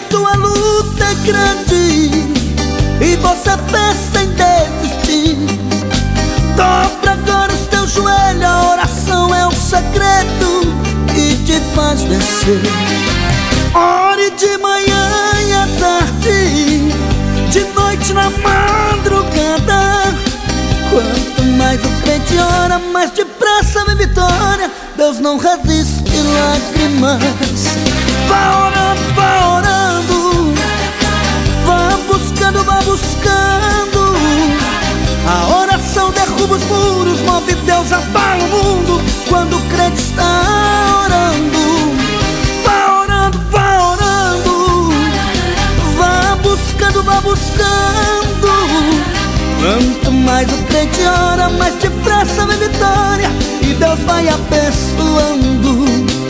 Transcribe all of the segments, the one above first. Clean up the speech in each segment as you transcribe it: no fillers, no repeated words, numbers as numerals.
tua luta é grande e você pensa em desistir, dobra agora os teus joelhos, a oração é um segredo que te faz vencer. Ore de manhã e à tarde, de noite na madrugada. Quanto mais o crente ora, mais depressa vem vitória. Deus não resiste lágrimas. Vá orando, vá orando, vá buscando, vá buscando. A oração derruba os muros, move Deus, abala o mundo. Quando o crente está orando, vá orando, vá orando, vá buscando, vá buscando. Quanto mais o crente ora, mais depressa vem vitória e Deus vai abençoando.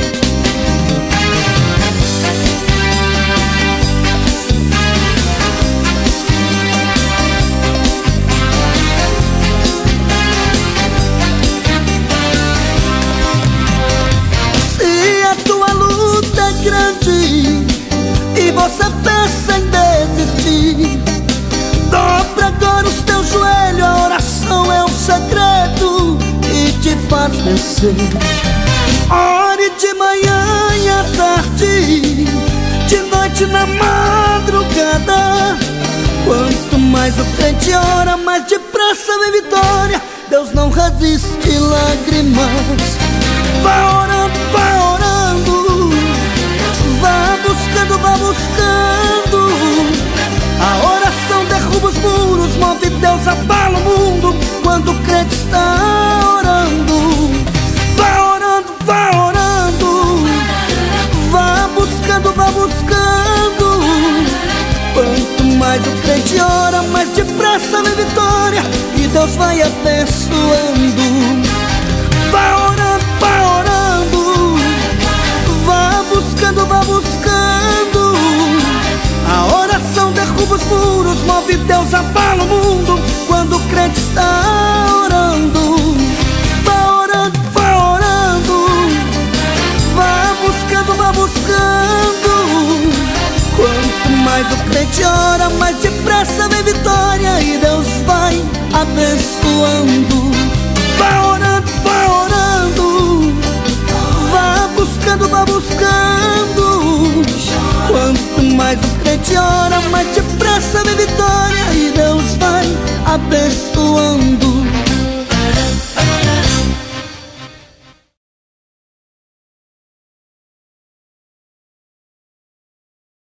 Se a tua luta é grande e você pensa em desistir, dobra agora os teus joelhos, a oração é um segredo que te faz vencer. Ore de manhã e à tarde, de noite na madrugada. Quanto mais o crente ora, mais depressa vem vitória. Deus não resiste lágrimas. Vá orando, vá orando, vá buscando, vá buscando. A oração derruba os muros, move Deus, abala o mundo. Quando o crente está orando, vá orando, vá orando, vá buscando, vá buscando. Quanto mais o crente ora, mais depressa vem vitória e Deus vai abençoando. Vá orando, vá orando, vá buscando, vá buscando. A oração derruba os muros, move Deus, abala o mundo. Quando o crente está orando, vá orando, vá orando, vá buscando, vá buscando. Quanto mais o crente ora, mais depressa vem vitória e Deus vai abençoando. Vá orando, vá orando, vá buscando, vá buscando. Quanto mais o crente ora, mais depressa vem vitória e Deus vai abençoando.